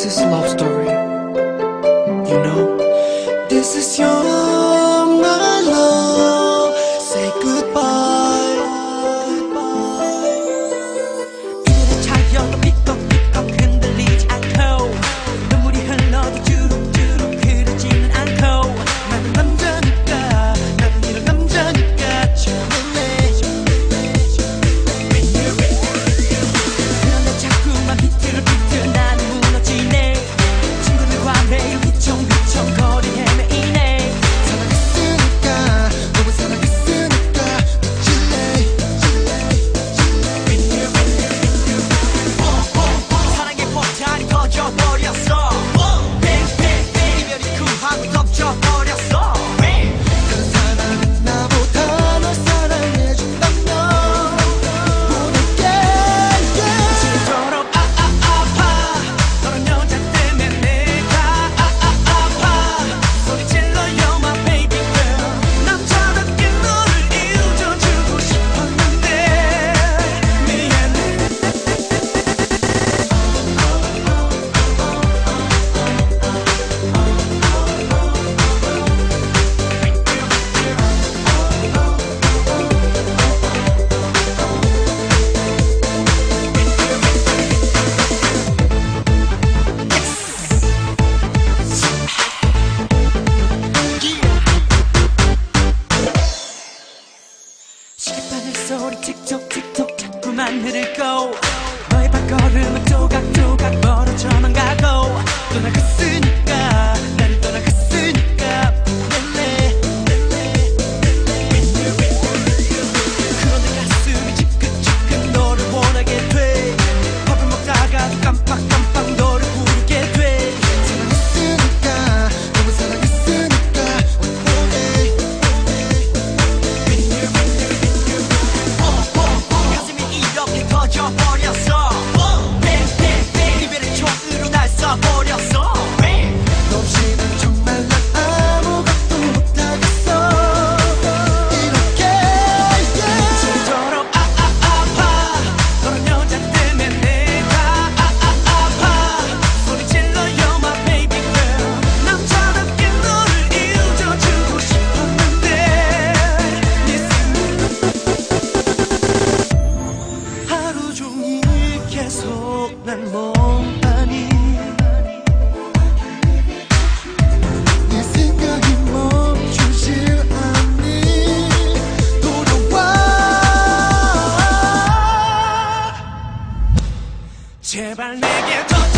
is love story. You know, this is your my love. Say goodbye. 이들의 차여도 삐걱삐걱 흔들리지 않고 눈물이 흘러도 주룩주룩 흐르지는 않고 나는 남자니까 나는 이런 남자니까 참을래. 그런데 자꾸만 비틀비틀 나는 무너지네. 친구들과 매일 휘청휘청거리 헤매이네. 사랑했으니까 너무 사랑했으니까 미칠래. 사랑의 폭탄이 터져버렸어. 이별이 구하고 덮쳐버렸어. 다른 사람은 나보다 널 사랑해준다면 보낼게. 지도록 아파 너란 여자 때문에 내가 아파 소리질러 You're my baby girl. 남자답게 너를 잊어주고 싶었는데 미안해. 시계바늘 소리 틱톡틱톡 자꾸만 흐르고 너의 발걸음은 조각조각 멀어져만 가고 떠나갔으니까 나를 떠나갔으니까 보낼래. 그런데 가슴이 지긋지긋 너를 원하게 돼. 밥을 먹다가도 깜빡깜빡 너를 부르게 돼. 사랑했으니까 너무 사랑했으니까 보내. 가슴이 이렇게 터져버렸어. 이별의 총으로 날 쏴버렸어. 너 없이는 정말 난 아무것도 못하겠어. 이렇게 지도록 아파 너란 여자 때문에 내가 아파 소리질러 You're my baby girl. 남자답게 너를 잊어주고 싶었는데 하루 종일 계속 난 멍하니 네 생각이 멈추질 않니. 돌아와. 제발 내게 더